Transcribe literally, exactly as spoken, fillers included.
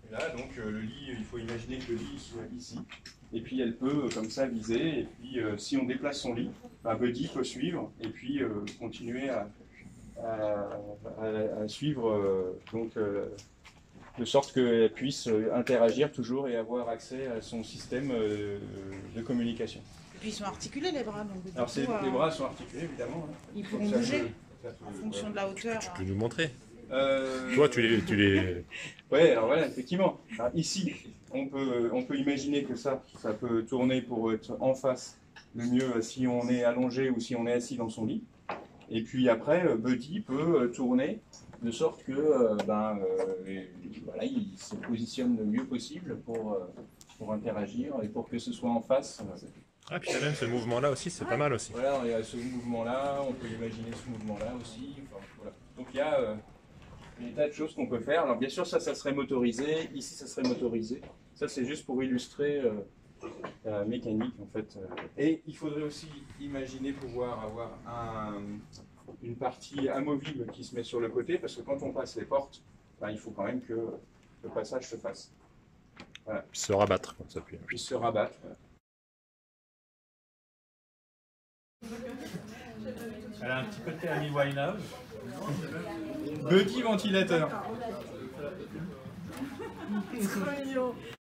Là, donc euh, le lit, il faut imaginer que le lit soit ici. Et puis elle peut, euh, comme ça, viser. Et puis euh, si on déplace son lit, bah, Buddy peut suivre et puis euh, continuer à, à, à, à suivre, euh, donc, euh, de sorte qu'elle puisse interagir toujours et avoir accès à son système euh, de communication. Et puis ils sont articulés les bras. Donc, Alors coup, les euh, bras sont articulés, évidemment. Hein. Ils pourront ça bouger peut, ça peut, en fonction ouais. de la hauteur. Tu peux nous montrer. Euh... Toi, tu les... Tu les... Ouais, alors voilà, effectivement. Alors ici, on peut, on peut imaginer que ça, ça peut tourner pour être en face, le mieux si on est allongé ou si on est assis dans son lit. Et puis après, Buddy peut tourner de sorte que euh, ben, euh, voilà, il se positionne le mieux possible pour, euh, pour interagir et pour que ce soit en face. Ah, puis il y a même ce mouvement-là aussi, c'est pas mal aussi. Voilà, il y a ce mouvement-là, on peut imaginer ce mouvement-là aussi. Enfin, voilà. Donc il y a euh, des tas de choses qu'on peut faire. Alors bien sûr, ça, ça serait motorisé. Ici, ça serait motorisé. Ça, c'est juste pour illustrer euh, la mécanique, en fait. Et il faudrait aussi imaginer pouvoir avoir un, une partie amovible qui se met sur le côté, parce que quand on passe les portes, ben, il faut quand même que le passage se fasse. Voilà. Puis se rabattre, comme ça. Puis, puis se rabattre. Voilà. Elle a un petit côté Amy Winehouse. Buddy ventilateur.